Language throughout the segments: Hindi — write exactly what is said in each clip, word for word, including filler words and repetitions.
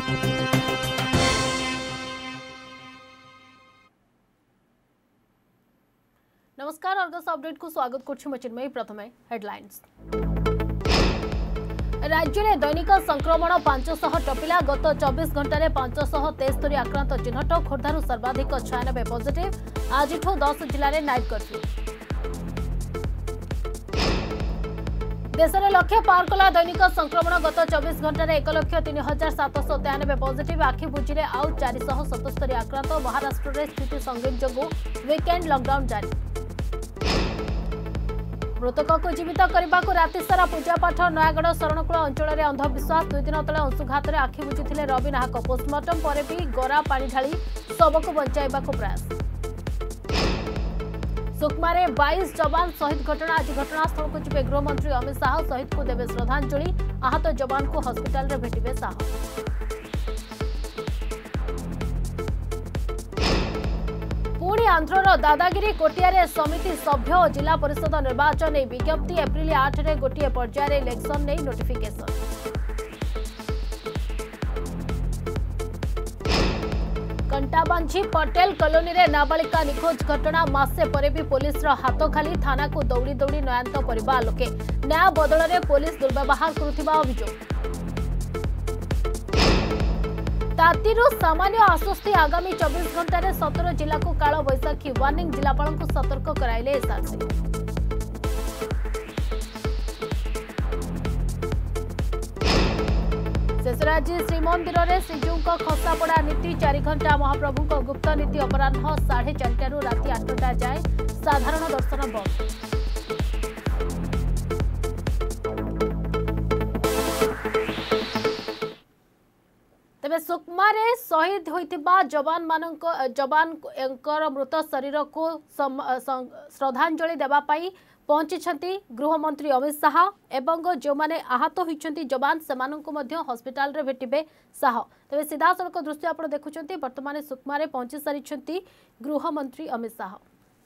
नमस्कार अर्गस अपडेट को स्वागत करछिमचिन्मयी प्रथमे हेडलाइंस। राज्य में दैनिक संक्रमण पांच सौ टपिला गत चौबीस घंटे पांच सौ तेस्तरी आक्रांत चिन्हट खोर्धारू सर्वाधिक छियानबे पॉजिटिव आज दस जिले में नाइट कर्फ्यू। देश में लक्ष्य पार कला दैनिक संक्रमण गत चौबीस घंटे एक लक्ष तीन हजार सातश तेयानबे पॉजिटिव आखि बुझे आउ चार सतस्तरी आक्रांत महाराष्ट्र में स्थिति संगीन जो वीकेंड लॉकडाउन जारी। मृतक को जीवित करने को राति सारा पूजापाठ नयागढ़ शरणकूल अंचल में अंधविश्वास दुई दिन तले अंशुघात आखि बुझी रवि नाहक पोस्टमार्टम पर भी गरा पानी ढाली शव को बचाइबा प्रयास। सुकमा रे बाईस जवान शहीद घटना आज घटनास्थल को जीवे गृहमंत्री अमित शाह शहीद को देवे श्रद्धांजलि आहत जवान को हस्पिटाल रे भेटिबे शाह। पुणी आंध्रर दादागिरी कोटिया समिति सभ्य और जिला परिषद निर्वाचन विज्ञप्ति एप्रिल आठ रे गोटे पर्यायर इलेक्शन नहीं नोटिफिकेशन। कंटाबांझी पटेल कॉलोनी रे नाबालिका निखोज घटना मासे पर भी पुलिस रो हाथ खाली थाना को दौड़ी दौड़ी नयांत परिवार लोके न्याय बदल में पुलिस दुर्व्यवहार करुथिबा अभियोग। तातीरू सामान्य आश्वस्ति आगामी चौबीस घंटे सतर जिला को काल बैशाखी वार्निंग जिलापाल को सतर्क कराइले एसआरसी। शेषर आज श्रीमंदिर में श्रीजू खसापड़ा नीति चार घंटा महाप्रभु गुप्त नीति अपराह साढ़े चारिटू राति आठटा जाए साधारण दर्शन बंद। तेबे सुकमा रे शहीद होइतिबा जवान मानक जवान मृत शरीर को श्रद्धांजलि देवा पाई पहुंची गृहमंत्री अमित शाह एवं जो माने आहत होइछंती जवान सेमानंको मध्य हॉस्पिटल रे भेटिबे शाह। तेबे सीधा सड़क दृश्य आपण देखुछंती वर्तमान सुकमा रे पहुंची सारिछंती गृहमंत्री अमित शाह।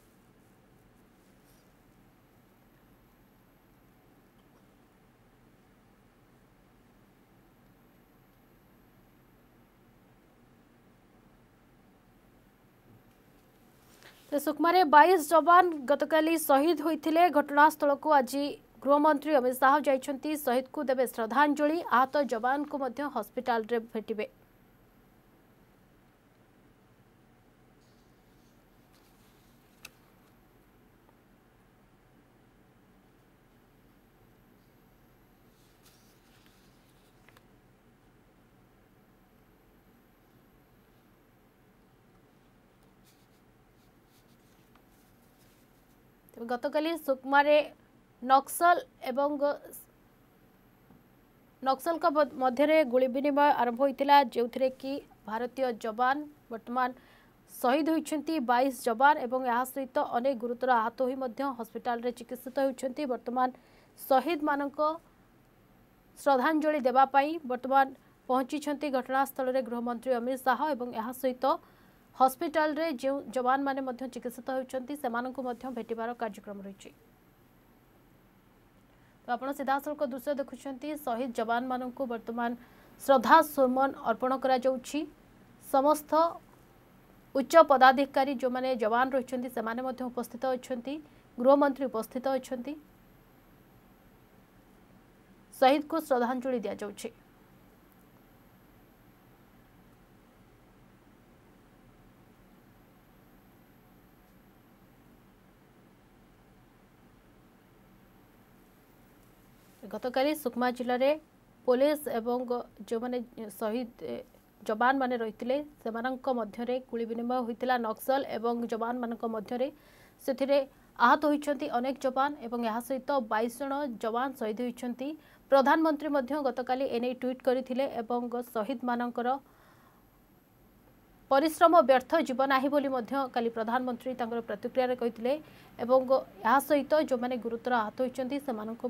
सुकमा रे बाईस जवान गतकाली शहीद होइथिले घटनास्थल को आज गृहमंत्री अमित शाह जाइछंती शहीद को देवे श्रद्धांजलि आहत जवान को मध्य हॉस्पिटल रे भेटिबे। गतकाली सुकमा रे नक्सल एवं नक्सल का मध्य गोली विनिमय आरंभ होता जो कि भारतीय जवान वर्तमान शहीद होती बाईस जवान एवं यह सहित अनेक गुरुतर आहत हो हॉस्पिटल रे चिकित्सित होती वर्तमान शहीद मानक श्रद्धांजलि देवाई वर्तमान पहुंची घटनास्थल में गृहमंत्री अमित शाह एवं यह सहित हॉस्पिटल रे जो जवान माने मध्य चिकित्सित होती भेटिबार कार्यक्रम रही। तो आपण सीधासलख दृश्य देखुं शहीद जवान मानक वर्तमान श्रद्धा सुमन अर्पण करा जाउछि। समस्त उच्च पदाधिकारी जो माने जवान रही से उपस्थित अछंती गृहमंत्री उपस्थित अछंती शहीद को श्रद्धांजलि दिया जाउछि। गतकाली सुकमा जिले में पुलिस एवं जो माने शहीद जवान माने रही से मध्य गुली विनिमय होता नक्सल एवं जवान मानक मध्य से आहत होती अनेक जवान एवं यह सहित बाईस जन जवान शहीद होती। प्रधानमंत्री गतकाली एने ट्वीट करथिले एवं शहीद मानकर परिश्रम व्यर्थ जीव नाही बोली काली प्रधानमंत्री तांकर प्रतिक्रिया कहिथिले एवं यह सहित जो माने गुरुतर आहत होती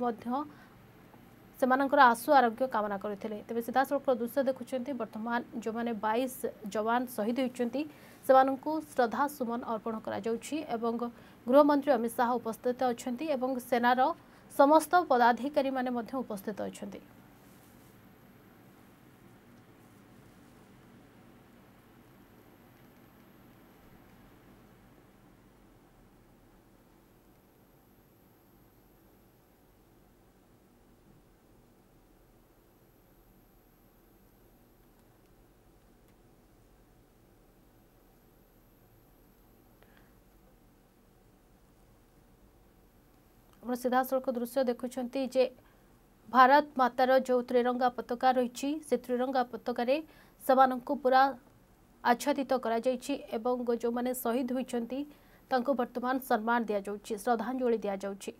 सेमानंकर आशु आरोग्य कामना करथिले। तेबे सीधासलख दृश्य देखुं वर्तमान जो माने बाईस जवान शहीद होती सेमानंकु श्रद्धा सुमन अर्पण करा जाउछि एवं गृहमंत्री अमित शाह उपस्थित अछंती एवं सेनार समस्त पदाधिकारी माने मध्य उपस्थित अछंती। ଆପଣ ସିଧାସଳଖ ଦୃଶ୍ୟ ଦେଖୁଛନ୍ତି ଯେ ଭାରତ ମାତାର जो त्रिरंगा पताका रही से त्रिरंगा पताकार ସେମାନଙ୍କୁ पूरा आच्छादित करा जायछि एवं जो माने शहीद होइछंती तांको वर्तमान सम्मान दिया जाउछि श्रद्धांजलि दिया जाउछि।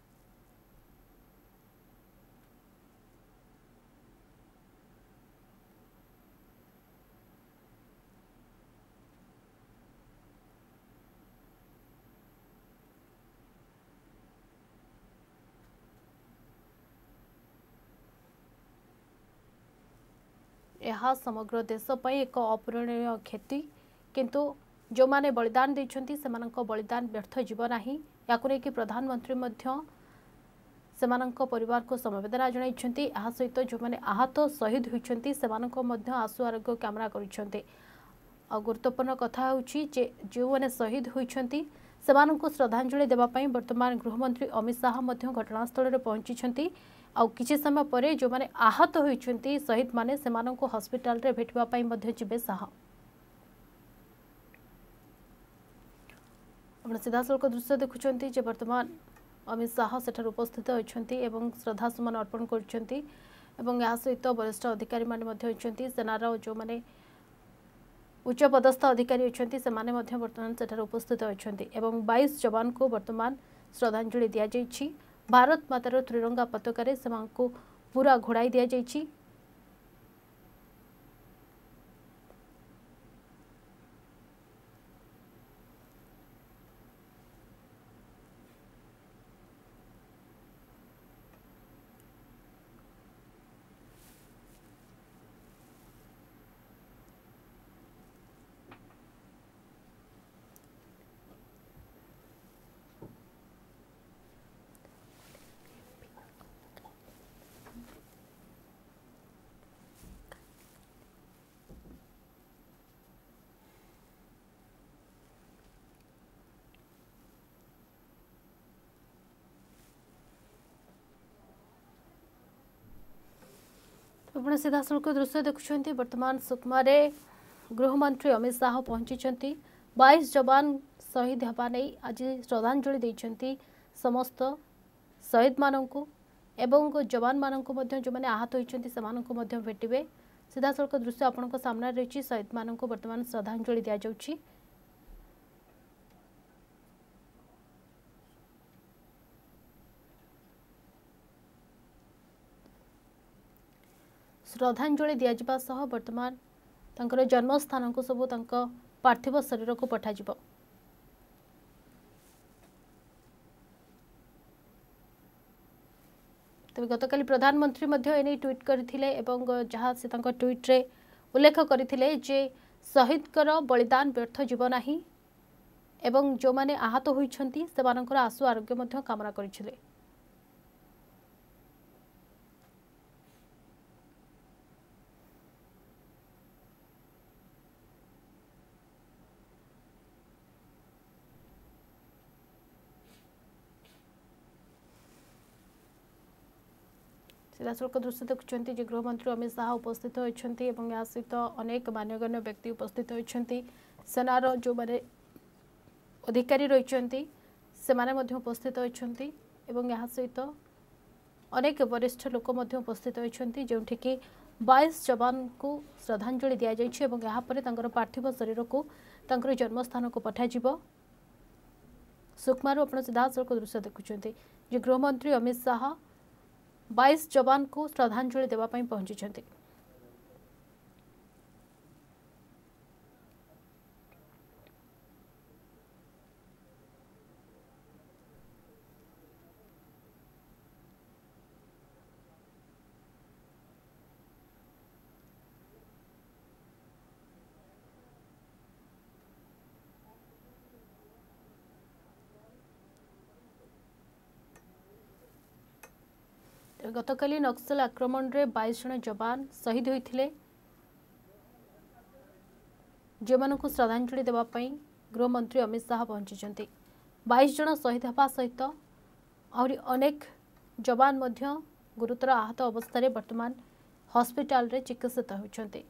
यह समग्र देश पई एक अपूरणीय क्षति किंतु जो माने बलिदान देइछंती सेमानंको बलिदान व्यर्थ जीव नाही याकु नै कि प्रधानमंत्री मध्य सेमानंको परिवार को समवेदना जणाइछंती। आ सहित जो माने आहत शहीद होइछंती सेमानंको मध्य आशु आरोग्य कामना करिछंती। आ गुरुत्वपूर्ण कथा होउछि जे जो माने शहीद होइछंती सेमानंको श्रद्धांजलि देबा पई वर्तमान गृहमंत्री अमित शाह मध्य घटनास्थल रे पहुंची आउ किछि समय परे जो माने आहत होइछंती शहीद माने सेमानंको हॉस्पिटल रे भेटवा पई मध्य जिबे शाह। आपण सीधासलख दृश्य देखुछंती जे वर्तमान अमित शाह सेठार उपस्थित होइछंती एवं श्रद्धा सुमन अर्पण करछंती एवं या सहित वरिष्ठ अधिकारी माने मध्य होइछंती सेनार जो माने उच्च पदस्थ अधिकारी होइछंती से माने मध्य वर्तमान सेठार उपस्थित होइछंती एवं बाईस जवान को वर्तमान श्रद्धांजलि दिया जायछि। भारत मातार त्रिरंगा पताकार सेमानको पूरा घोड़ाई दिया जायछि। आपण सीधासलख दृश्य देखुं वर्तमान सुकमा गृहमंत्री अमित शाह पहुंची बाईस जवान शहीद होगा नहीं आज श्रद्धांजलि देइछंती समस्त शहीद मानू एवं जवान मानू जो मैंने आहत होती से भेटे सीधासलख दृश्य आपण सामने रही शहीद मानू वर्तमान श्रद्धांजलि दि जाउछि। श्रद्धांजलि दिया सह वर्तमान तांकर जन्मस्थान को सबू तांका पार्थिव शरीर को पठाजिबो। तबे गतकाली प्रधानमंत्री मध्य एने ट्वीट करथिले एवं जहाँ से तांका ट्वीट रे उल्लेख करथिले जे शहीद कर बलिदान व्यर्थ जीव नाही एवं जो माने आहत होइछंती सेमानकर आशु आरोग्य मध्य कामना करिथिले। सीधासलख दृश्य देखुं गृहमंत्री अमित शाह उपस्थित होती या सहित अनेक मान्यगण्य व्यक्ति उपस्थित होती सेनार जो माने अधिकारी रही से माने उपस्थित होती या सहित अनेक वरिष्ठ लोक उपस्थित होती जो कि बाईस जवान को श्रद्धांजलि दि जापर पार्थिव शरीर को जन्मस्थान को पठाଯିब। सुकमारू आप सीधासलख दृश्य देखुं गृहमंत्री अमित शाह बाईस जवान को श्रद्धांजलि देवा पई पहुंची छथि। गतकाली नक्सल आक्रमण रे बाईस जन जवान शहीद होते जो मानक श्रद्धांजलि देवा पई गृहमंत्री अमित शाह पहुंची बाईस जन शहीद होगा सहित आहरी अनेक जवान मध्य गुरुतर आहत अवस्था वर्तमान हॉस्पिटल रे चिकित्सित होती।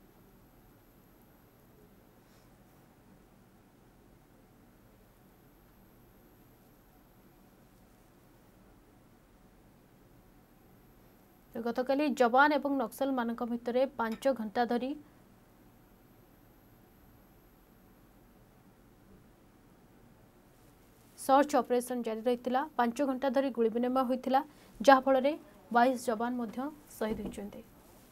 गतकाली जवान एवं नक्सल मानक भितर पांच घंटा धरी सर्च ऑपरेशन जारी रही पांच घंटा धरी गुली विनिमय होता जहाँफल बाईस जवान मध्य शहीद होती।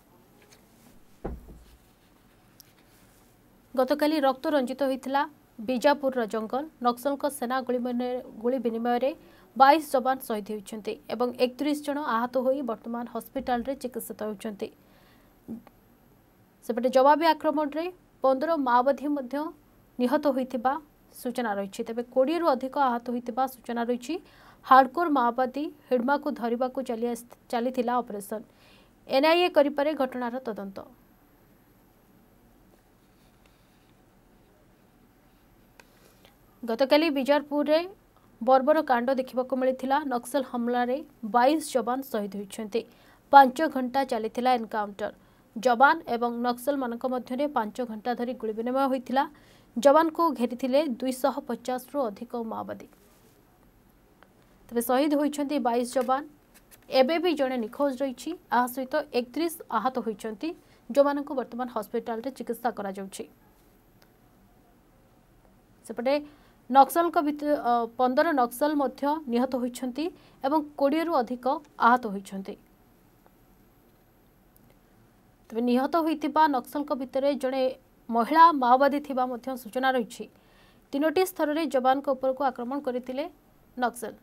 गतकाली रक्त रंजित होता बीजापुर जंगल नक्सल सेना गुली विनिमय बाईस जवान शहीद होती एवं एकतीस जन आहत हो वर्तमान हॉस्पिटल रे चिकित्सित होती। सेपटे जवाबी आक्रमण में पंद्रह माओवादी निहत होता सूचना रही तेज कोड़े रु अधिक आहत होता सूचना रही। हार्डकोर माओवादी हिडमा को धरने को चली ऑपरेशन एनआईए करिपारे घटनार तदंत। गतकाली बीजापुर रे बर्बर कांड देखा मिलता नक्सल हमला रे बाईस जवान शहीद होती। पांच घंटा चली एनकाउंटर जवान एवं नक्सल मानक मध्य पांच घंटा धरी गुली विनिमय होता। जवान को घेरी दुईश पचास रु अधिक माओवादी तेज शहीद होती बाईस जवान एवं भी जड़े निखोज रही आ सहित एकतीस आहत होती जो मानक वर्तमान हॉस्पिटल रे चिकित्सा करा जाउछि। सेपटे नक्सल पंदर नक्सल मध्य निहत होती एवं कोड़े रु अधिक आहत होती। तेज निहत होता नक्सल भितर जड़े महिला माओवादी थिबा मध्य सूचना रही। तीनोटी स्तर में जवान को ऊपर को आक्रमण करथिले नक्सल।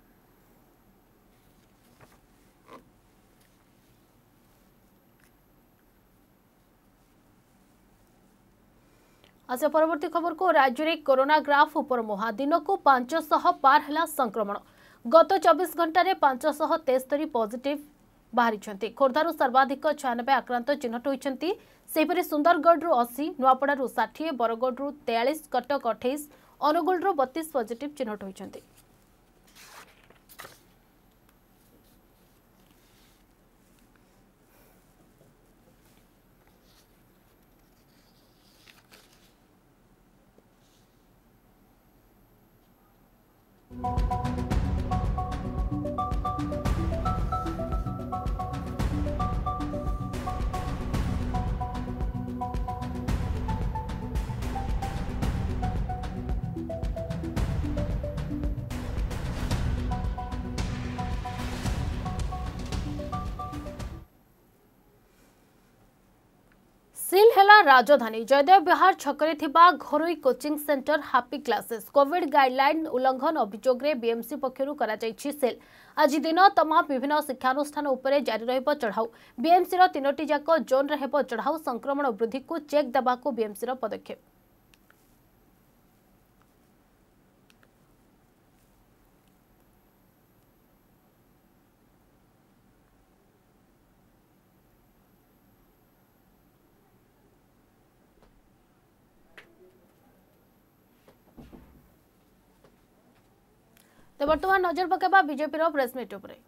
आज परवर्ती खबर को राज्य में कोरोना ग्राफ ऊपर मुहा दिन को पांच सौ पार है संक्रमण गत चौबीस घंटा रे पांच सौ तेस्तरी पॉजिटिव बाहरी खोर्धारू सर्वाधिक छयानबे आक्रांत चिन्हट होती। सेपरी सुंदरगढ़ रु अस्सी नुआपड़ा षाठी बरगढ़ रु तेयालीस कटक अठाईस अनुगुल रु बत्तीस पॉजिटिव चिन्हट होती। सिल हेला राजधानी जयदेव विहार छकरे थिबा घरोई coaching centre Happy Classes Covid guideline उल्लंघन अभियोग रे बीएमसी पक्षरु करा जायछि सेल। आज दिन तमाम विभिन्न शिक्षानुष्ठान उपरे जारी रहबो चढ़ाऊ बीएमसी रो तीनोटी जाक जोन रे हेबो चढ़ाऊ संक्रमण वृद्धि को चेक देबा को बीएमसी रो पदक्षेप। तो बर्तमान नजर पकेबा बीजेपी रो प्रेस मीट उपरे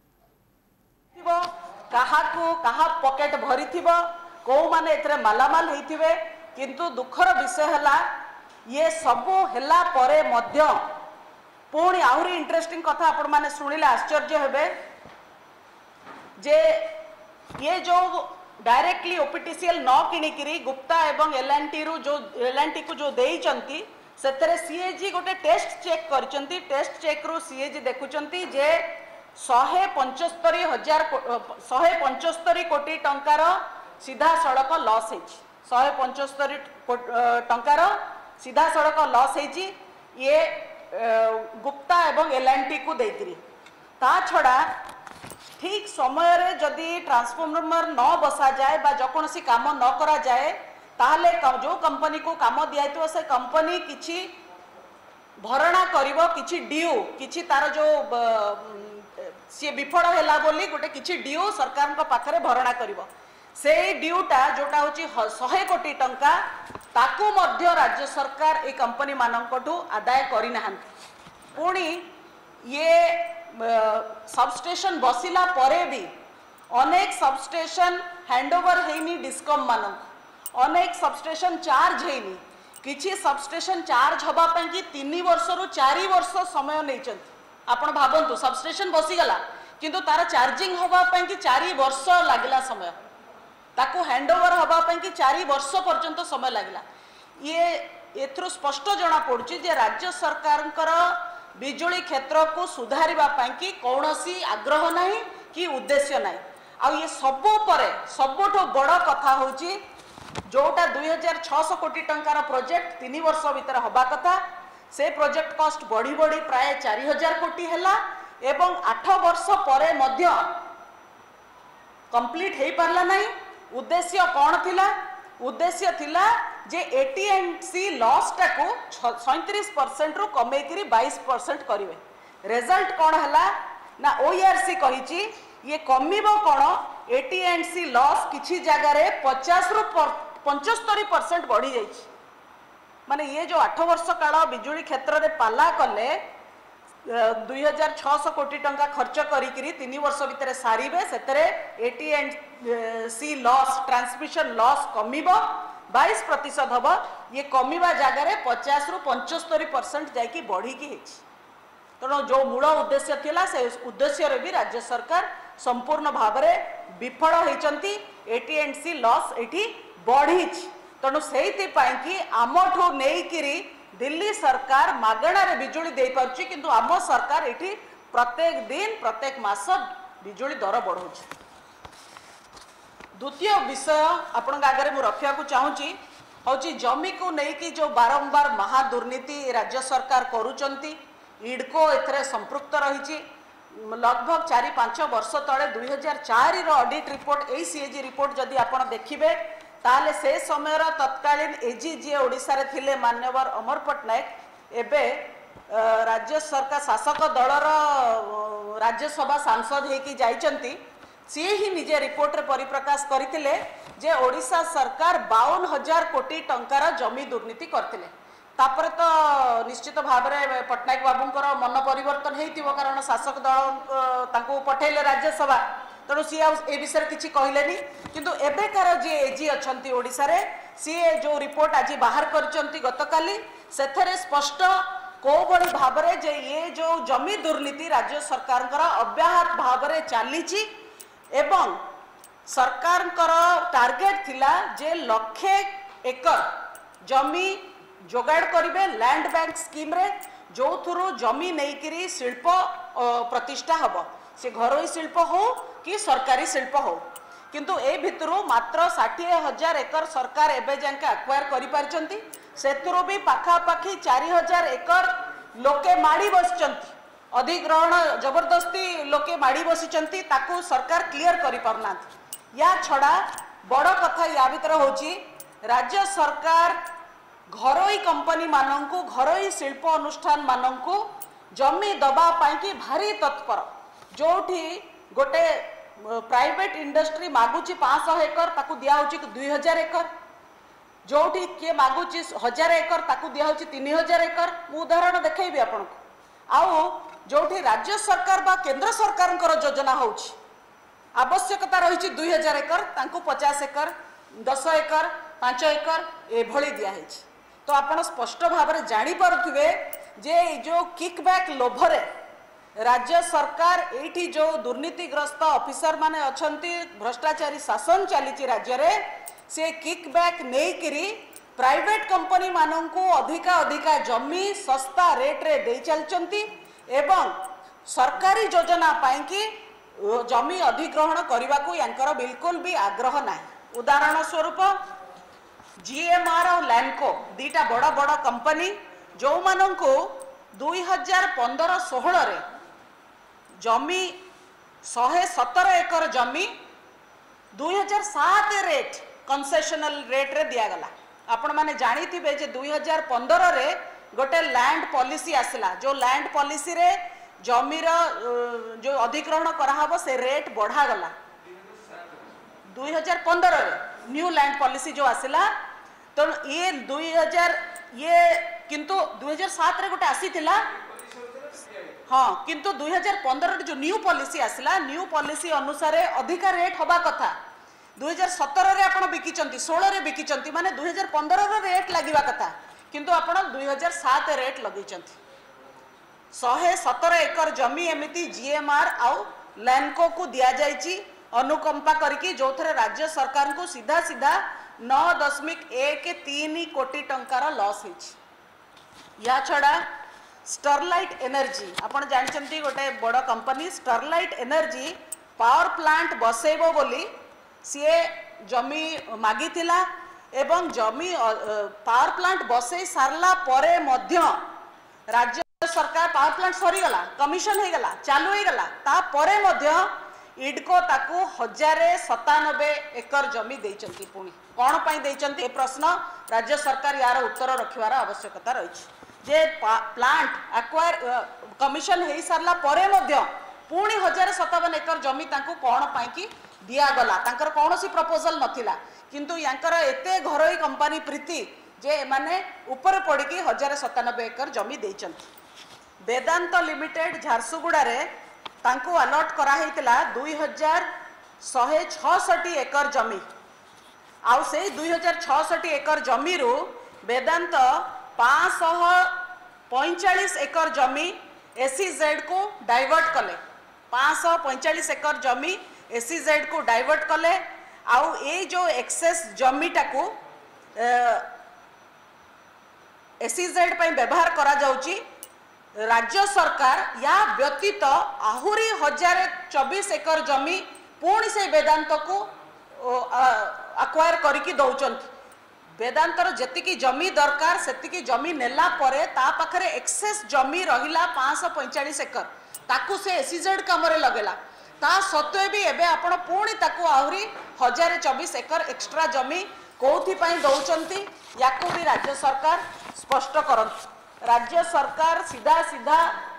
काहाकू कहा पॉकेट भरी थिबो को माने एतरे मालामाल हेथिबे किंतु दुखर विषय हला ये सब हला परे मध्य पुणी आहुरी इंटरेस्टिंग कथा आपण माने सुनिले आश्चर्य हेबे जे ये जो डायरेक्टली ओपीटीसीएल न किनिकरी गुप्ता एवं एलएनटी रु जो एलएनटी को जो देइचंती सेतरे सीएजी गोटे टेस्ट चेक करचंती टेस्ट चेक रु सीएजी देखुचंती जे सौ पचहत्तर हजार सौ पचहत्तर कोटी टंकार सीधा सड़क लॉस है सौ पचहत्तर टंकार सीधा सड़क लॉस है ये गुप्ता एवं एलएनटी को देकरी ता छड़ा ठीक समय रे जदि ट्रांसफॉर्मर न बसा जाए बा जेकोसी काम न करा जाए ताहले जो कंपनी को काम दिया से कंपनी किछि भरणा करिवो किछि ड्यू किछि तार जो सी विफल हैला बोली गोटे किछि ड्यू सरकार को पाखरे भरणा करिवो से ड्यूटा जोटा होची सौ कोटी टंका ताकू मध्य राज्य सरकार ए कंपनी मानकठू आदाय करि नाहंती पुणी ये सबस्टेशन बसिला परे भी अनेक सबस्टेशन हैंडओवर हेनी डिस्कम मानक अनेक सबस्टेशन चार्ज हेनी किछि सबस्टेशन चार्ज हबा कि तीन वर्ष रु चार वर्ष समय नहीं आपण भावंतु सबस्टेशन बसीगला किंतु तार चार्जिंग हवा पई कि चारि वर्ष लागला समय ताको हैंडओवर हवा पई कि चारि वर्ष पर्यंत समय लागला। ये एथरो स्पष्ट जना पड़ुची जे राज्य सरकारंकर बिजुली क्षेत्र को सुधारिबा पई कि कौनसी आग्रह नहीं कि उद्देश्य नहीं। आ ये सबो परे सबोठो बड़ कथा होची जोटा दुई हजार छःश कोटी टंकार प्रोजेक्ट तीन वर्ष भीतर हवा कथा से प्रोजेक्ट कॉस्ट बढ़ी बढ़ी प्राय चारि हजार कोटी हैला एवं आठ वर्ष परे मध्य कंप्लीट हो पारला नहीं। उद्देश्य कौन थिला? उद्देश्य थिला जे एटीएनसी लॉस टाको सैंतीस परसेंट रु कमेकरी बाईस परसेंट करिवे। रिजल्ट कौन हैला ना ओईआरसी कहिची ये कमिबो कौन एटीएनसी लॉस किछि जगह रे पचास रु पचहत्तर परसेंट बढ़ी जाइछि। माने ये जो आठ वर्ष काल बिजुली क्षेत्र में पाला कले दुई हजार छःश कोटी टंका खर्च करी तीन वर्ष भितर सारे से एटीएनसी लॉस ट्रांसमिशन लॉस कमिबो बाईस प्रतिशत हम ये कमिबा जगह पचास रु पचहत्तर परसेंट जाकि बढ़ी की तेणु जो मूल उद्देश्य थिला से उद्देश्य रे भी राज्य सरकार संपूर्ण भाव में विफल होती। एटीएनसी लॉस एटी बढ़ी तेणु से कि आमठू नहीं दिल्ली सरकार मागणा रे बिजुली दे पारुची किंतु आम सरकार एटी प्रत्येक दिन प्रत्येक मास बिजुली दर बढ़ाऊँ। द्वितीय विषय आपण आगे मुझे रखा चाहूँगी हूँ जमी को लेकिन जो बारंबार महादुर्नीति राज्य सरकार करुचंती इडको एथरे संपृक्त रही लगभग चारि पांच वर्ष तले दुई हजार चार ऑडिट रिपोर्ट ए सीएजी रिपोर्ट जदि आपण देखिबे ताले से समय तत्कालीन एजी जी ओडिशा रे थिले मान्यवर अमर पट्टनायक एबे राज्य सरकार शासक दलर राज्यसभा सांसद होकी जाइचंती सी ही निजे रिपोर्ट रे परिप्रकाश करथिले जे ओडिशा सरकार बावन हजार कोटी टंकार जमी दुर्नीति करथिले। तापर तो निश्चित भाव में पट्टनायक बाबूंकर मन परिवर्तन होइतिबो कारण शासक दल तांको पठेले राज्यसभा तेणु सी ए विषय किसी कहलेनी किंतु एबेकार जी एजी अच्छा ओडिशा रे सी जो रिपोर्ट आज बाहर करचंती गतकाली सेथरे स्पष्ट को बड़ी भाव में जे ये जो जमी दुर्नीति राज्य सरकार अव्याहत भाव में चली एवं सरकार टार्गेट थिला जे लक्षे एकर जमी जोगाड़ करिवे लैंड बैंक स्कीम रे जो थ्रु जमी नहीं शिल्प प्रतिष्ठा हब से घरोई शिल्प हो कि सरकारी शिल्प हो किंतु ए भितरु मात्र षाठी हजार एकर सरकार एबे जाके एक्वायर करि पारचंती सेतुरो भी पाखापाखी चारि हजार एकर लोके माड़ी बसचंती अधिग्रहण जबरदस्ती लोके माड़ी बसिचंती ताकू सरकार क्लियर करि पारनांती। या छड़ा बड़ कथा या भितर होची राज्य सरकार घरोई कंपनी मानंकु घरोई शिल्प अनुष्ठान मानंकु जमी दबा पाई कि भारी तत्पर जोठी गोटे प्राइवेट इंडस्ट्री मागुची पाँच सौ एकर ताकू दिया होची दुई हजार एकर जोठी किए मागुची हजार एकर ताकू दिया होची तीन हजार एकर मु उदाहरण देखैबी आपनको आउ जोठी राज्य सरकार बा केंद्र सरकार योजना होची आवश्यकता रही दुई हजार एकर तांकू पचास एकर दस एकर पांच एकर एभली दिया है तो आपण स्पष्ट भाव में जानी पारुथिबे जे जो किकबैक लोभरे राज्य सरकार एठी जो दुर्नीतिग्रस्त ऑफिसर माने अछंती भ्रष्टाचारी शासन चली राज्य रे से किकबैक नहीं करी प्राइवेट कंपनी मानंकु अधिका अधिका जमी सस्ता रेट रे दे चलचंती एवं सरकारी योजना पाई कि जमी अधिग्रहण करने को यांकर बिल्कुल भी आग्रह नाही। उदाहरण स्वरूप जीएमआर और लैंडको दीटा बड़ बड़ कंपनी जो मानंकु दुई हजार पंद्रह सोलह रे जमी शहे सतर एकर जमी दुई हजार सात रेट कंसेशनल रेट रे दिया गला। आपण माने जानी थिबे जे दुई हजार पंद्रह रे गोटे लैंड पॉलिसी आसला जो लैंड पॉलिसी रे जमीर जो अधिग्रहण कराहब से रेट बढ़ा गला दुई हजार पंद्रह रे न्यू लैंड पॉलिसी जो आसला तो ये दुई हजार ये किंतु दुई हजार सात रे गोटे आसीथिला हाँ किंतु दुई हजार पंद्रह जो न्यू पॉलिसी आसला न्यू पॉलिसी अनुसार अधिका रेट हवा कथा दुई हजार सतर रे आपण बिकिचंती सोलह रे बिकिचंती माने दुई हजार पंद्रह रे रेट लागिबा कथा किंतु आपण दुई हजार सात रेट लगेचंती शहे सतर एकर जमी एमिति जीएमआर आउ लैंको को दिया जाइची अनुकंपा करके जो थे राज्य सरकार को सीधा सीधा नौ दशमिक एक तीन कोटी टंकार लॉस होइछि। या छड़ा स्टरलाइट एनर्जी आपण जानचंती गोटे बड़ company Sterlite energy power plant बसेबो बोली सीए जमी मागी थिला एवं जमी पावर प्लांट बसई सारला परे मध्य राज्य सरकार पावर प्लांट सरी गला कमिशन हो गला चालू हो गला ता परे मध्य इडको ताकू हजारे सतानबे एकर जमी देइचंती पुणी कौन पाई देइचंती ए प्रश्न राज्य सरकार यार उत्तर रखिवार आवश्यकता रही जे प्लांट एक्वायर कमिशन हो सारला परे मध्य पुणी हजार सतावन एकर जमी तांको कौन पाई कि दिगला तांकर कौन सी प्रपोजल नथिला किंतु यांकर एते घरोई कंपनी प्रीति जे माने ऊपर पड़ी हजार सतानबे एकर जमी देइचंती। वेदांत लिमिटेड झारसुगुड़ा रे तांको अलॉट करा हेतिला दुई हजार शहे छठी एकर जमी आउ से दुई हजार छठी एकर जमी रु वेदांत पाँच सौ पैंचाश एकर जमी एसीजेड को डाइवर्ट कले पाँच सौ पैंचाश एकर जमी एसीजेड को डाइवर्ट कले आउ ए जो एक्सेस जमीटा को एसीजेड पर व्यवहार करा जाउची राज्य सरकार या व्यतीत आहुरी हजार चौबीस एकर जमी पुणी से वेदांत को अक्वायर करके दौरान वेदांतर जेतिकी जमी दरकार सेतिकी जमी नेला परे ता पाखरे एक्सेस जमी रहिला पाँच सौ पैंचाश एकर ताकू से एसीजेड काम लगेला ता सत्वे भी एबे आपण पुणी ताकू आहुरी हजार चौबीस एकर एक्स्ट्रा जमी कौथि पई दौचंती याकू भी राज्य सरकार स्पष्ट करंत। राज्य सरकार सीधा सीधा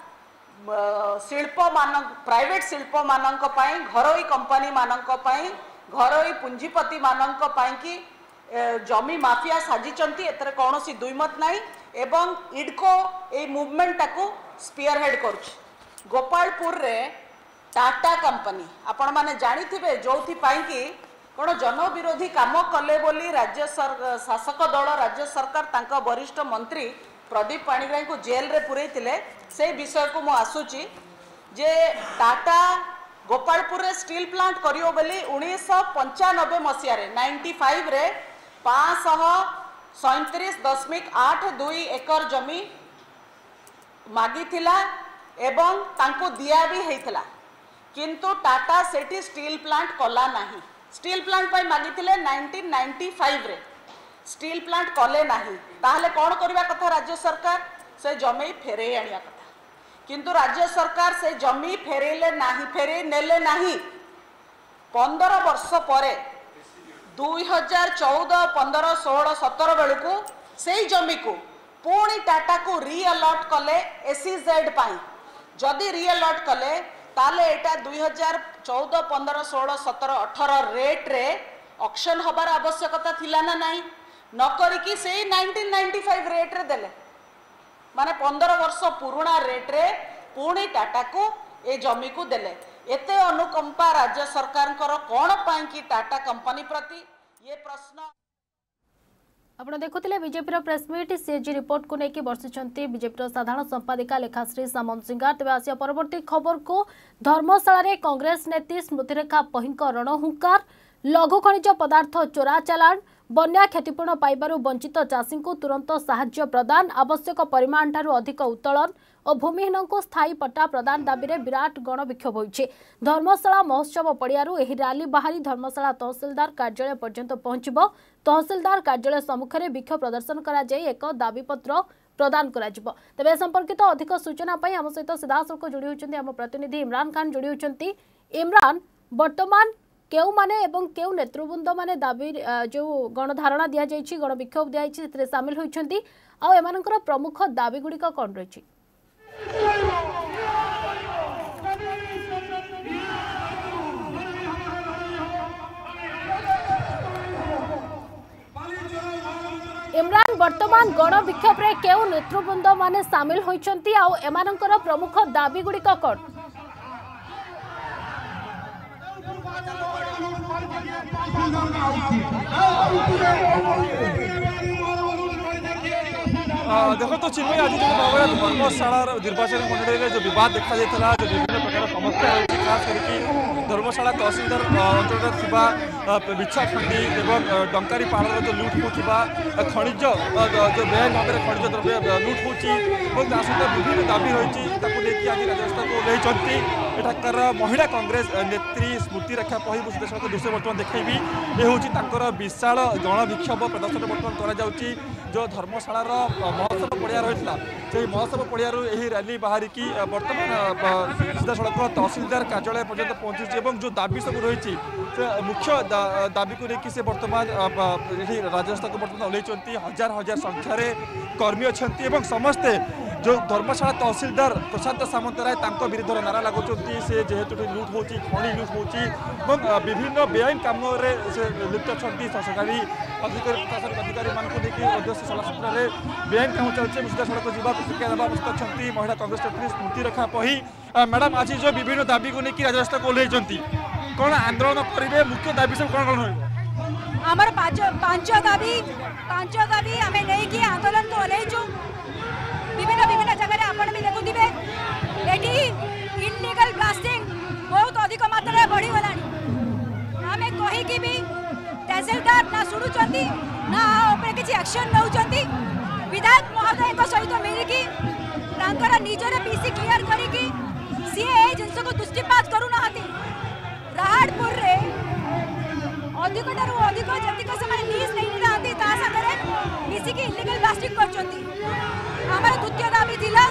शिल्प मान प्राइवेट शिल्प मानक पई घरोई कंपनी मानक पई घरोई पुंजीपति मानक पई कि जमी माफिया साजिचंती एतरे कौनसी दुईमत नाही एवं इडको ए मूवमेंट टाकू स्पीयर हेड करुछि। गोपालपुर रे टाटा कंपनी आपण माने जानी थिबे जोथि पाई कि कोन जन विरोधी काम कले बोली राज्य सर शासक दल राज्य सरकार तांका वरिष्ठ मंत्री प्रदीप पाणिग्राही को जेल रे पुरैतिले से विषय को मु आसुची जे टाटा गोपालपुर रे स्टील प्लांट करियो बोली उन्नीस सौ पंचानबे मसीह रे नाइंटी फाइव रे पाँच सौ सैंतीस दशमिक आठ दुई एकर जमी मागी थिला एवं तांको दिया भी हेइथिला किंतु टाटा सेठी स्टील प्लांट कला नाही स्टील प्लांट पाई मागी थिले नाइंटीन नाइंटी फाइव रे स्टील प्लांट कले नाही ताहले कौन करबा कथा राज्य सरकार से जमी फेरे आनिया कथा किंतु राज्य सरकार से जमी फेरेले नाही फेरे नेले नाही पंद्रह वर्ष परे दुई हजार चौदह पंद्रह सोलह सतर बेलू से जमी को पुणी टाटा को री अलॉट कले एसीजेड पाई जदि री अलॉट कले ताले एटा दुई हजार चौदह पंद्रह सोलह सतर अठर रेट रे ऑक्शन हबार आवश्यकता थिला ना नहीं न करिकी से नाइंटीन नाइंटी फाइव रेट रे देले माने पंद्रह वर्ष पुराना रेट रे पुणी टाटा को ए जमी को देले एते अनुकंपा राज्य सरकार कौन पाई कि टाटा कंपनी प्रति ये प्रश्न आपण देखुले बीजेपी प्रेसमिट सीएजी रिपोर्ट को लेकिन बर्षिंट बीजेपी साधारण संपादिका लेखाश्री सामंत सिंगार तेज आसिया परवर्ती खबर को धर्मशाला रे कांग्रेस नेत्री स्मृतिरेखा पहिं रणहुंकार लघु खनिज पदार्थ चोरा चालाण बन्या क्षतिपूर्ण पाइबारु वंचित चाषी को तुरंत साहाय्य प्रदान आवश्यक परिमाण ठारू अधिक उत्तोलन और भूमिहीन को स्थायी पट्टा प्रदान दाबी रे विराट गण विक्षोभ होइछे। धर्मशाला महोत्सव पड़ियारू एही रैली बाहरी धर्मशाला तहसीलदार कार्यालय पर्यंत पहुंचबो। तहसीलदार कार्यालय सम्मुख में विक्षोभ प्रदर्शन करा जाय एक दाबीपत्र प्रदान करा जिवो। तेबे संपर्कित अधिक सूचना पई हम सहित सीधासलख जोड़ी होचंती हम प्रतिनिधि इमरान खान जोड़ी होचंती। इमरान वर्तमान केउ माने एवं केउ नेतृवृंद माने दाबी जो गणधारणा दिया जायछि गण विक्षोभ दिया जायछि सेते शामिल होइछंती आ एमानकर प्रमुख दाबी गुड़िक कोन रहिछि। इमरान वर्तमान गण विक्षोभ रे केउ नेतृवृंद माने शामिल होइछंती आ एमानकर प्रमुख दाबी गुड़िक कोन देखो तो चिन्मय आज जो भाव में धर्मशाला निर्वाचन मंडल में जो विवाद देखा जाता जो विभिन्न प्रकार समस्या रही खास करके धर्मशाला तहसिलदार अंचल बिछा खंडी एवं डंकारी पहाड़ जो लुट होता खनिज जो बेआईन भाव में खनिज द्रव्य लुट होता सहित विभिन्न दाबी रही आज राजस्था को ओह्लैंती एठाकार महिला कांग्रेस नेत्री स्मृति रेखा पही सीधासख दृश्य बर्तमान देखी ये हूँ विशाल गणविक्षोभ प्रदर्शन बर्तमान कर जो धर्मशालार महोत्सव पड़िया रही है महोत्सव पड़िया रैली बाहर की बर्तमान सीधा सड़क तहसिलदार कार्यालय पर्यटन पहुंची और जो दाबी सब रही मुख्य दाबी को लेकिन से बर्तमान राजस्था को बर्तमान ओह्लैंती हजार हजार संख्यार कर्मी अच्छा समस्ते जो धर्मशाला तहसिलदार प्रशांत सामंतराय विरुद्ध नारा लगुंट से जेहेतु लुट हो खनि लुट हो विभिन्न बेआईन कम से लिप्त अच्छा सरकारी अधिकारी प्रशासनिक अधिकारी मानक सला सूत्र में बेआईन काम चलছে सीधा सड़क जावा प्रतिक्रिया देवा अवस्थित अच्छा महिला कांग्रेस नेत्री स्मृति रेखा पही मैडम आज जो विभिन्न दाबी को लेकिन राजस्था को ओह्लैंती कौन आंदोलन करेंगे मुख्य दाबी सब कौन कौन रही आमर पांच दाबी पांच दाबी आम नहीं आंदोलन को ओह्लैचु विभिन्न विभिन्न जगह आपण भी देखुवे ये इनलीगल ब्लास्टिंग बहुत अधिक मात्रा बढ़ी गला आम कहीकि भी तहसीलदार ना शुणुंट ना किसी एक्शन नौ विधायक महोदय सहित मिलिकी निजर पीसी क्लियर करी सी जिनस को दृष्टिपात करूना राहाड़पुर रे अधिक अधिक जतिक से लीज नहीं ना मिसिकी इलीगल ब्लास्टिंग कर द्वितीय दाबी थिला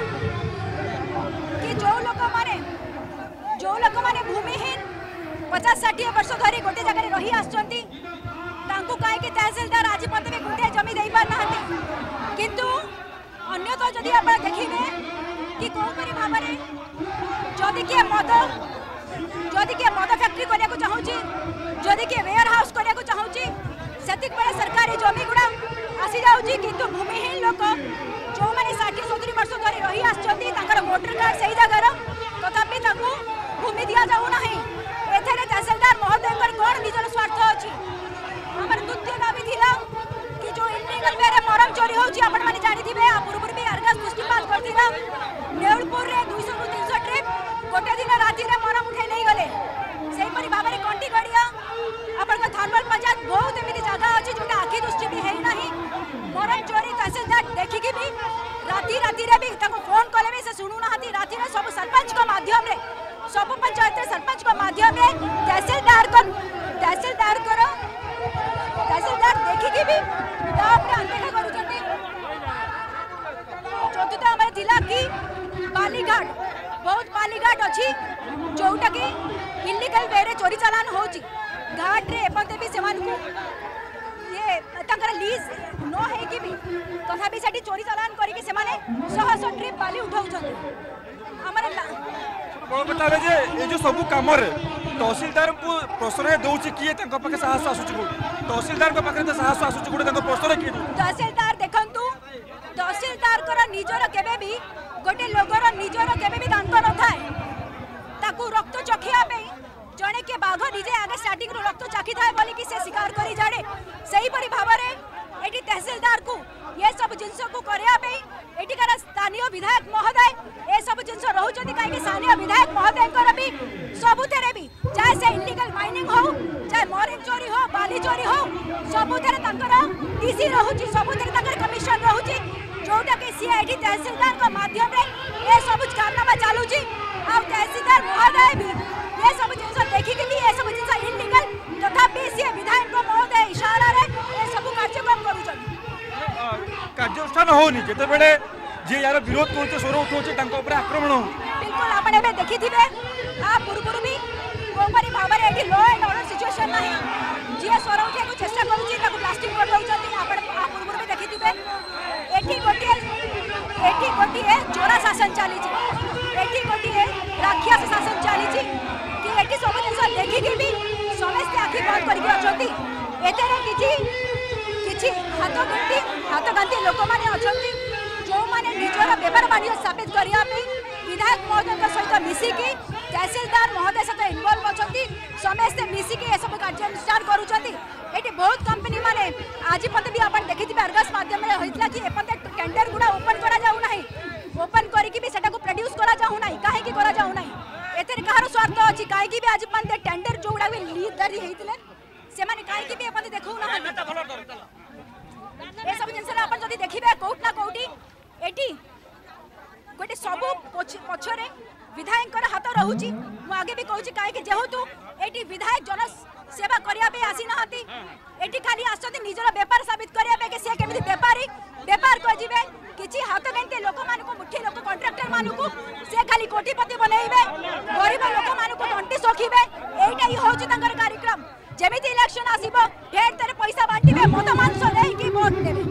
कि जो लोक माने जो लोक माने भूमिहीन पचास षाठी वर्ष धरी गोटे जगह रही आसचंती तांकु काहे कि तहसीलदार आज पते भी गोटे जमी देई पार नाहंती किंतु अन्य तो जदि आप देखिबे कि कोन परि भाबरे जदि के मद जदि के मद फैक्ट्री करिया को चाहूची जदि के वेयर हाउस करिया को चाहूची सेतिक बड़े सरकारी जमी गुडा आसी जाउची किंतु भूमिहीन लोक जो मैंने षाठी सतुरी वर्ष धरी रही आसर वोटर कार्ड से जगार तथापि भूमि दि जाऊ ना एथे तहसीलदार महोदय कौन निजर स्वार्थ अच्छी आम द्वितीय दाबी थिला कि जो इलीगल वे मरम चोरी होची आपण माने जानि थिबे आ पूर्व भी अर्गस दृष्टिपात करथिला नेउलपुर रे दो सौ तीन सौ ट्रिप गोटे दिन राति रे मरम उठे नहीं गले सेही परि भाबरे कंटी गड़िया आपण थर्मल पंचायत बहुत एमिति जगह अछि जोटा आखि दृष्टि भी है नाही मरम चोरी तहसीलदार देखिकी भी राति राति रे भी ताको फोन कले भी से सुनु नाहती राति रे सब सरपंच को माध्यम रे सब पंचायत सरपंच को माध्यम रे तहसीलदार को तहसीलदार करो तहसीलदार देखिकी भी तापरे अनदेखा करूछंती चतुर्थ हमर जिला की बालीघाट बहुत बालीघाट अछि जोटा की इलीगल वे रे चोरी चालान होची घाट रे एपते भी सेमान को ये तंकर लीज नो है कि भी तथापि सेठी चोरी चालान करी कि सेमाने सौ सौ ट्रिप बाली उठाउछन हमर बड़ बतावे जे ए जो सब काम रे तहसीलदार को प्रश्रय दउची किए तंक पाके साहस आसुची को तहसीलदार को पाके साहस आसुची को तंक प्रश्रय कि तहसीलदार देखंतु तहसीलदार कर निजर केबे भी गोटे लोगर निजर केबे भी दांत न थाए ताकू रक्त चखिया पे जने के बाघ निजे आगे स्टार्टिंग रो रक्त चाखी थाए बोली कि से शिकार करी जाने सही परि भाबरे एटी तहसीलदार को ये सब जिनस को करिया पे एटी कर स्थानीय विधायक महोदय ए सब जिनस रहउचंती काहे कि स्थानीय विधायक महोदय कर भी सबुथरे भी चाहे से इलीगल माइनिंग हो चाहे मरीन चोरी हो बाली चोरी हो सबुथरे तंकर डीसी रहउची सबुथरे तंकर कमिशन रहउची जोटा के सीआईडी तहसीलदार को माध्यम रे ए सब कारनामा चालूची आ तहसीलदार महोदय भी ये सब जिनस देखि के ये सब जिनस इलीगल तथापि सी विधायक महोदय इशारा रे ए सब कार्यक्रम करूछन कार्यानुष्ठान होनी जेते बेले जे यार विरोध करते स्वर उठोचे तांको ऊपर आक्रमण हो बिल्कुल आपण एबे देखिथिबे आ पूर्वरु भी कोपरी भाबरे एठी लॉ एंड ऑर्डर सिचुएशन नाही जे स्वर उठे को चेष्टा करूची ताको प्लास्टिक कर दउचंती आपण आ पूर्वरु भी देखिथिबे एठी गोटिए एठी गोटिए चोरा शासन चाली छी एठी गोटिए राक्षस शासन चाली छी कि एठी सब जिंस देखि के भी समस्त आखि बंद करिक अछंती एतेरे किछि किछि हाथ गंती हाथ गंती लोक माने अछंती जो माने निजर व्यवहार बानियो स्थापित करिया पे विधायक महोदय सहित मिसिकी तहसीलदार महोदय सहित इनवॉल्व अछंती समस्त मिसिकी ए सब कार्यानुष्ठान करूछंती एटी बहुत कंपनी माने आज पते भी आपण देखिथिबे अर्गस माध्यम रे होइतला कि एपते टेंडर गुड़ा ओपन करा जाऊ नाही ओपन करिकि भी सेटा को प्रोड्यूस करा जाऊ नाही काहे की करा जाऊ नाही एते कहार स्वार्थ अछि काहे की भी आज पन टेंडर जो गुड़ा भी लीडर हेतिले से माने काहे की भी अपन देखौ ना ए सब जिनस अपन जदी देखिबे कोट ना कोटी एटी गोटे सब पछरे विधायक हाथ रहुची मु आगे भी कहूची काहे कि जेहेतु एटी विधायक जन सेवा करिया पे आसी नाहती एटी खाली आसती निजर व्यापार साबित करिया पे के से केमिति व्यापारी व्यापार को जिवे किछि हाथ गंते लोक मान को मुठी लोक कॉन्ट्रैक्टर मान को से खाली कोटिपति बनैबे गरीब लोक मान को तंटी सोखिबे एटा ही होची तंगर कार्यक्रम जेमिति इलेक्शन आसीबो ढेर तेरे पैसा बांटीबे मत मांस नै कि वोट देबे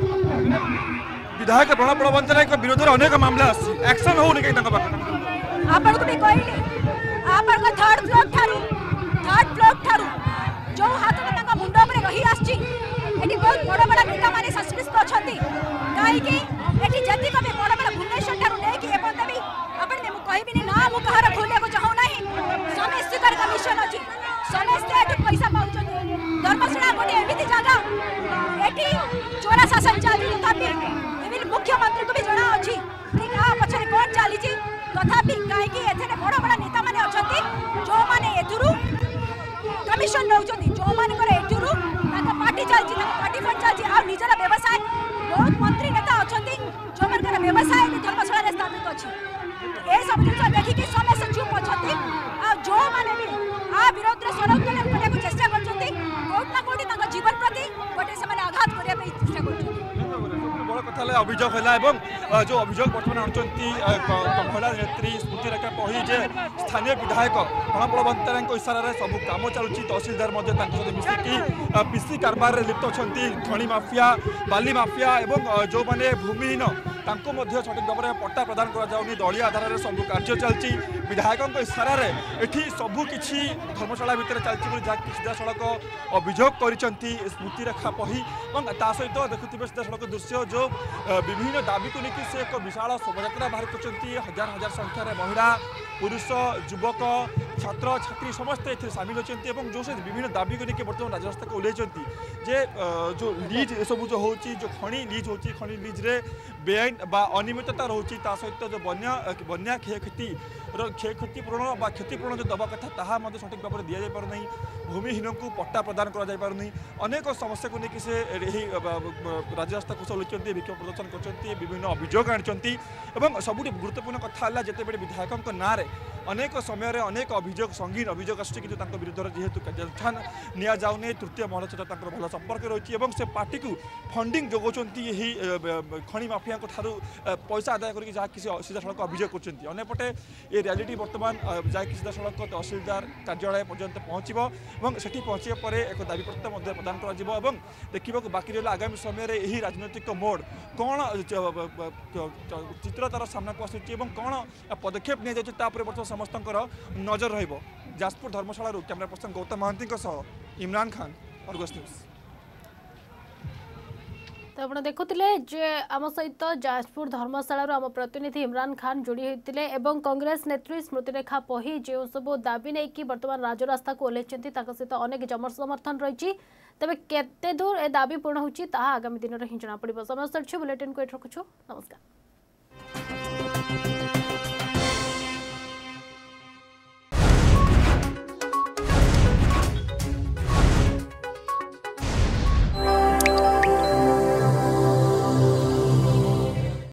विधायक प्रणव बड़वंतराय के विरोध रे अनेक मामला आसी एक्शन होनी के तंग पाख आपन को भी कहली आपन को थर्ड फ्लोर थारू थर्ड फ्लोर थारू जो हाथ में तंग मुंडो पर रही आछि एटी बहुत बड़ बड़ नेता माने सस्पेंस अछंती काहे कि एटी जति को भी बड़ बड़ भुवनेश्वर थारू नै कि एपन देबी अपन ने मु कहबिनी ना मु कहर खोले को चाहू नाही समस्त कर कमीशन अछि समस्त एटी पैसा पाउछन धर्मशाला गोटे एमिति जागा एटी चोरा शासन चाली तथापि एमिल मुख्यमंत्री को भी जणा अछि कि का पछरे कोन चाली छी तथापि काहे कि एथरे बड़ बड़ नेता माने अछंती जो माने एथुरु कमीशन नउछंती जो माने करे एथुरु ताका पार्टी चलची ताका पार्टी फंड चलची आ निजरा व्यवसाय बहुत मंत्री नेता अछंती जो माने करे व्यवसाय नि धर्मशाला रे स्थापित अछि ए सब जिन देखि कि समस्त चुप अछंती आ जो माने भी आ विरोध रे सरौतलन करे को चेष्टा करछंती कोट ना कोटी ताका जीवन प्रति गोटे से माने आघात करिया पे चेष्टा करछंती बड़ कथा अभियोग है और जो अभियोग बर्तमान आनुंट महिला नेत्री स्मृति रेखा पही जे स्थानीय विधायक प्रणव बड़वंतराय इशारा सब कम चलुची तहसिलदार मिसिकी पीसी कारबार लिप्त अच्छा खणी माफिया बाली माफिया और जो मैंने भूमिहीन सठिक भाव में पट्टा प्रदान कर दलिया आधार में सब कार्य चलती विधायक इशारा एठी सबू किसी धर्मशाला भितर चलती जहाँ सीधा सड़क अभियोग कर स्मृति रेखा पही और ता सहित देखुवे सीधा सड़क दृश्य जो विभिन्न दाबी को लेकिन से एक विशाल शोभायात्रा बाहर कर हजार हजार संख्यार महिला पुरुष युवक छात्र छात्री समस्ते सामिल होती जो से विभिन्न दाबी को लेकिन बर्तमान राजरास्ता को ओह्लैंती जे जो लीज सब जो हो जो खଣି लीज हो खଣି लीज रे बेआईन बा अनियमितता रोचे सहित जो बन्या बन्या क्षयक्षति क्षयक्षति पूरण बा क्षतिपूरण जो दवा कथा ताहा सठिक भाव में दि जाई पारना भूमिहीन को पट्टा प्रदान कर पारनी अनेक समस्या को लेकिन से राजरास्ता को ओह्लैंती विक्षोभ प्रदर्शन कर विभिन्न अभियोग आनी सब गुरुत्वपूर्ण कथा जिते विधायकों ना अनेक समय अनेक अभियोग संगीन अभियोग आसुच्छी कि विरुद्ध जेहेतु कार्यानुष्ठान निया जाउनी तृतीय महल सहित भल संपर्क रही है से पार्टी को फंडिंग जोगाउछंती यही खଣି माफिया ठारू पैसा आदाय करके जहाँ किसी सीधा सड़क अभियोग करपटे ये रियालिटी बर्तमान जहाँकि सीधा सड़क तहसिलदार कार्यालय पर्यंत पहुँचो सेठी पहुँचे पर एक दाबीपत्र प्रदान कर देखा बाकी रहा आगामी समय यही राजनैतिक मोड़ कौन चित्र तार सामना को आसूँ कौन पदक्षेप नि बर्तमान समस्त नजर Raspur Dharmasala camera person Gautam Mahanty Imran Khan Argus news. तो आप देखुले जे आम सहित जाजपुर धर्मशाला आम प्रतिनिधि इमरान खान जोड़ी होते एवं कांग्रेस नेत्री स्मृति रेखा पही जो सब दाबी नहीं कि बर्तमान राजरास्ता को ओह्लैंती सहित अनेक जम समर्थन रही तेज केते दूर ए दाबी पूर्ण होगी आगामी दिन में ही जना पड़ समय बुलेटिन को रखुछु नमस्कार।